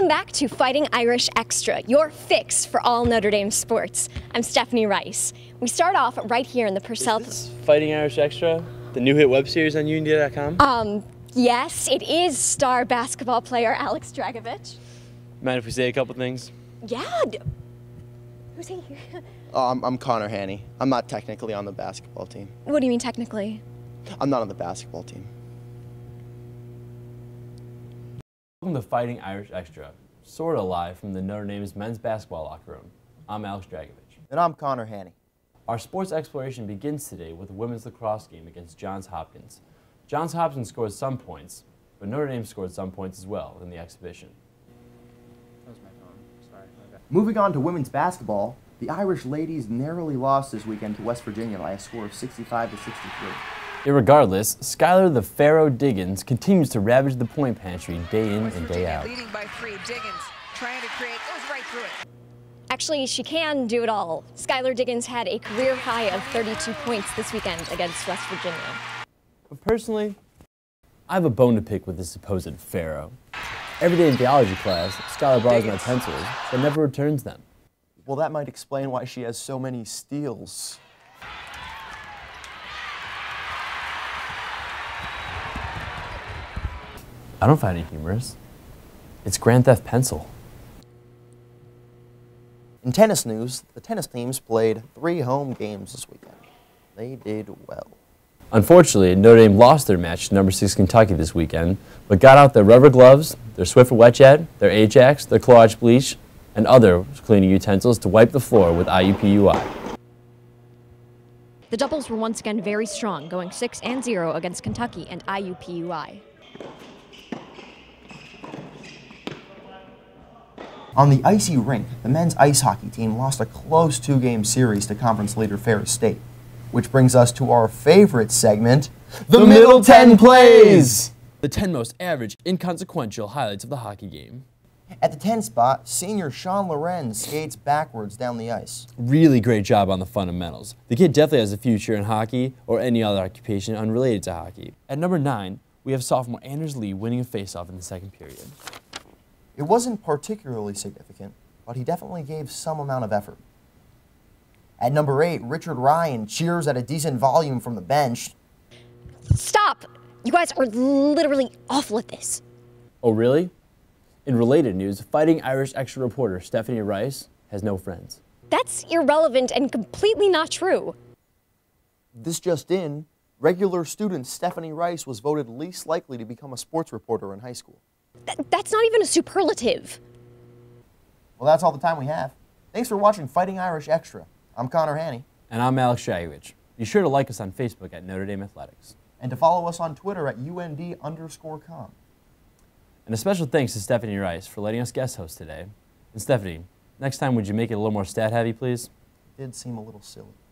Welcome back to Fighting Irish Extra, your fix for all Notre Dame sports. I'm Stephanie Rice. We start off right here in the Purcell. Is this Fighting Irish Extra, the new hit web series on UND.com? Yes, it is star basketball player Alex Dragicevich. Mind if we say a couple things? Yeah. Who's he? I'm Connor Hanney. I'm not technically on the basketball team. What do you mean technically? I'm not on the basketball team. Welcome to Fighting Irish Extra, sort of live from the Notre Dame's men's basketball locker room. I'm Alex Dragicevich. And I'm Connor Hanney. Our sports exploration begins today with a women's lacrosse game against Johns Hopkins. Johns Hopkins scored some points, but Notre Dame scored some points as well in the exhibition. That was my phone. Sorry. My bad. Moving on to women's basketball, the Irish ladies narrowly lost this weekend to West Virginia by a score of 65 to 63. Irregardless, Skylar the Pharaoh Diggins continues to ravage the point pantry day in and day out. Leading by 3, Diggins trying to create, goes right through it. Actually, she can do it all. Skylar Diggins had a career high of 32 points this weekend against West Virginia. But personally, I have a bone to pick with this supposed Pharaoh. Every day in theology class, Skylar borrows my pencils, but never returns them. Well, that might explain why she has so many steals. I don't find it humorous. It's Grand Theft Pencil. In tennis news, the tennis teams played 3 home games this weekend. They did well. Unfortunately, Notre Dame lost their match to number 6 Kentucky this weekend, but got out their rubber gloves, their Swiffer wet jet, their Ajax, their Clorox bleach, and other cleaning utensils to wipe the floor with IUPUI. The doubles were once again very strong, going 6-0 against Kentucky and IUPUI. On the icy rink, the men's ice hockey team lost a close 2-game series to conference leader Ferris State. Which brings us to our favorite segment, the Middle 10 Plays! The 10 most average, inconsequential highlights of the hockey game. At the 10 spot, senior Sean Lorenz skates backwards down the ice. Really great job on the fundamentals. The kid definitely has a future in hockey or any other occupation unrelated to hockey. At number 9, we have sophomore Anders Lee winning a faceoff in the second period. It wasn't particularly significant, but he definitely gave some amount of effort. At number 8, Richard Ryan cheers at a decent volume from the bench. Stop! You guys are literally awful at this. Oh, really? In related news, Fighting Irish Extra reporter Stephanie Rice has no friends. That's irrelevant and completely not true. This just in, regular student Stephanie Rice was voted least likely to become a sports reporter in high school. That's not even a superlative. Well, that's all the time we have. Thanks for watching Fighting Irish Extra. I'm Connor Hanney. And I'm Alex Dragicevich. Be sure to like us on Facebook at Notre Dame Athletics. And to follow us on Twitter at UND_com. And a special thanks to Stephanie Rice for letting us guest host today. And Stephanie, next time would you make it a little more stat heavy, please? It did seem a little silly.